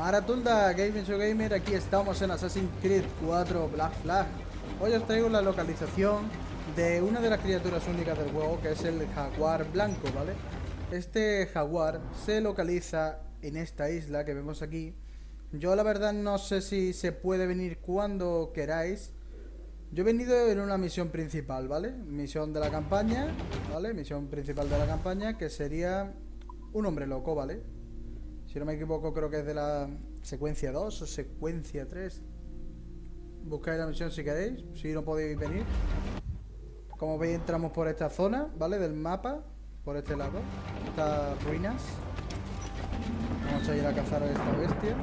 Maratulda Gaming Show Gamer, aquí estamos en Assassin's Creed 4 Black Flag. Hoy os traigo la localización de una de las criaturas únicas del juego, que es el jaguar blanco, ¿vale? Este jaguar se localiza en esta isla que vemos aquí. Yo la verdad no sé si se puede venir cuando queráis. Yo he venido en una misión principal, ¿vale? Misión de la campaña, ¿vale? Misión principal de la campaña, que sería un hombre loco, ¿vale? Si no me equivoco, creo que es de la secuencia 2 o secuencia 3. Buscáis la misión si queréis, si no podéis venir. Como veis, entramos por esta zona, ¿vale? Del mapa, por este lado. Estas ruinas. Vamos a ir a cazar a esta bestia.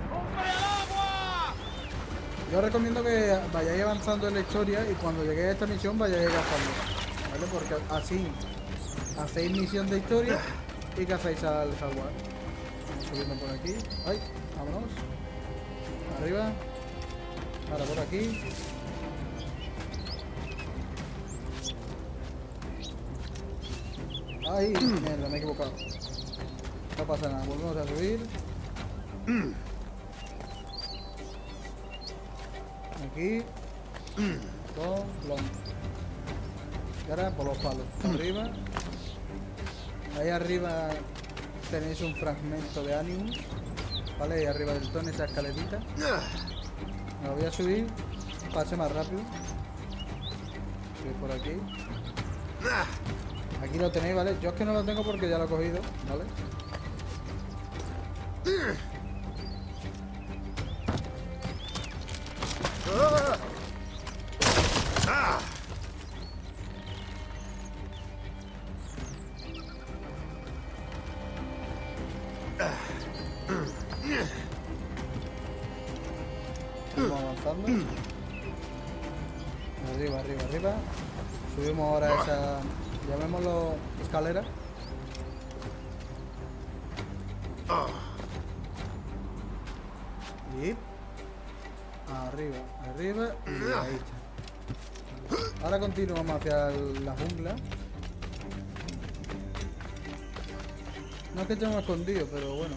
Yo os recomiendo que vayáis avanzando en la historia y cuando lleguéis a esta misión vayáis cazando, ¿vale? Porque así hacéis misión de historia y cazáis al jaguar. Vamos subiendo por aquí. ¡Ay! Vámonos. Arriba. Ahora por aquí. ¡Ay! Mierda, me he equivocado. No pasa nada, volvemos a subir. Aquí. Con long. Y ahora por los palos. Arriba. Ahí arriba tenéis un fragmento de Animus. Vale, ahí arriba del ton, esa escalerita. Me lo voy a subir. Pase más rápido. Subir por aquí. Aquí lo tenéis, ¿vale? Yo es que no lo tengo porque ya lo he cogido, ¿vale? Vamos avanzando. Arriba, arriba, arriba. Subimos ahora esa, llamémoslo escalera. Y arriba, arriba y ahí está. Ahora continuamos hacia la jungla. No es que estemos escondidos, pero bueno.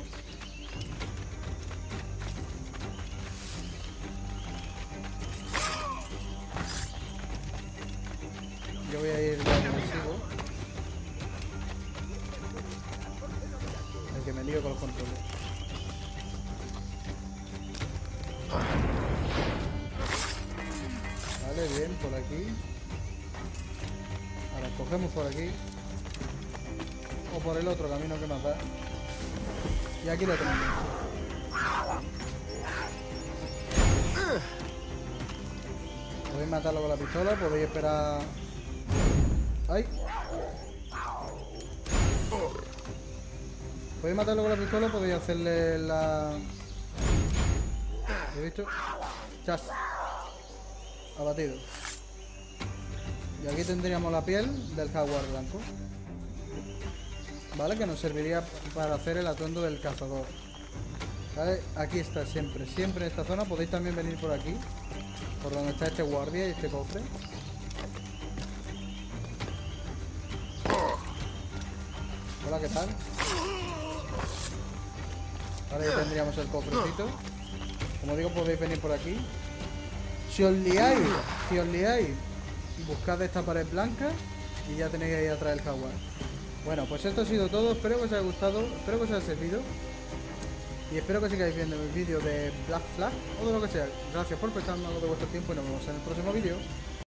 Yo voy a ir donde me sigo. El que me lío con los controles. Vale, bien, por aquí. Ahora cogemos por aquí. O por el otro camino que nos da. Y aquí lo tenemos. Podéis matarlo con la pistola, podéis esperar. ¡Ay! Podéis matarlo con la pistola, podéis hacerle la... ¿Lo he visto? ¡Chas! Abatido. Y aquí tendríamos la piel del jaguar blanco. ¿Vale? Que nos serviría para hacer el atuendo del cazador. ¿Vale? Aquí está siempre. Siempre en esta zona. Podéis también venir por aquí. Por donde está este guardia y este cofre. Hola, ¿qué tal? Vale, ya tendríamos el cofrecito. Como digo, podéis venir por aquí. Si os liáis, buscad esta pared blanca y ya tenéis ahí atrás el jaguar. Bueno, pues esto ha sido todo. Espero que os haya gustado, espero que os haya servido. Y espero que sigáis viendo el vídeo de Black Flag o de lo que sea. Gracias por prestarme algo de vuestro tiempo y nos vemos en el próximo vídeo.